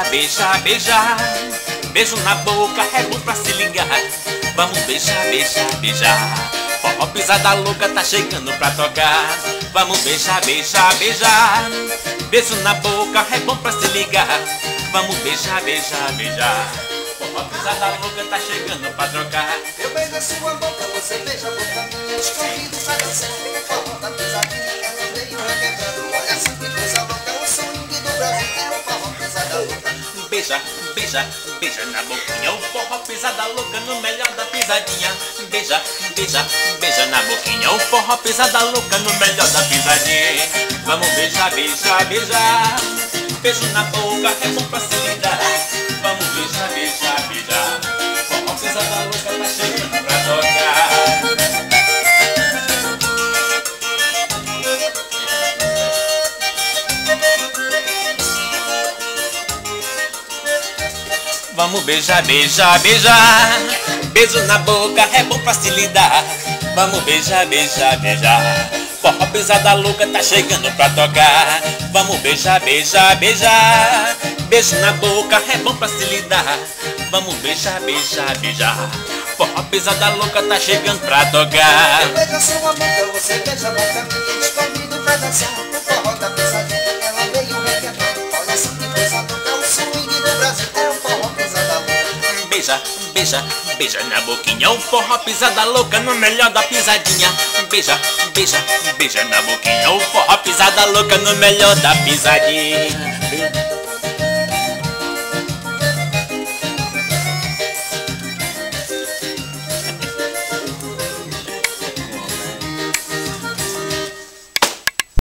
beija, beija. Beijo na boca, é bom pra se ligar. Vamos beijar, beijar, beijar. Forró pisada louca tá chegando pra tocar. Vamos beijar, beijar, beijar. Beijo na boca, é bom pra se ligar. Vamos beijar, beijar, beijar. Forró pisada louca tá chegando pra trocar. Eu beijo a sua boca, você beija a boca minha. Te convido pra dançar, o forró da pisadinha. Ela veio requebrando, olha assim que coisa louca. O swing do Brasil é o forró pisada louca. Beija, beija, beija na boquinha. O forró pisada louca no melhor da pisadinha. Beija, beija, beija na boquinha. O forró pisada louca no melhor da pisadinha. Vamos beijar, beijar, beijar. Beijo na boca, é bom pra se lidar. Vamos beijar, beijar, beijar. Forró pisada louca tá chegando pra tocar. Vamos beijar, beijar, beijar. Beijo na boca, é bom pra se lidar. Vamos beijar, beijar, beijar. Forró pisada louca tá chegando pra tocar. Vamos beijar, beijar, beijar. Beijo na boca, é bom pra se lidar. Vamos beijar, beijar, beijar. Forró pisada louca tá chegando pra tocar. Eu beijo a sua boca, você beija a boca minha. Te convido pra dançar, o forró da pisadinha. Ela veio requebrando, olha assim que coisa louca. O swing do Brasil é o forró pisada louca. Beija, beija, beija na boquinha. O forró pisada louca no melhor da pisadinha. Beija, beija, beija na boquinha. O forró pisada louca no melhor da pisadinha.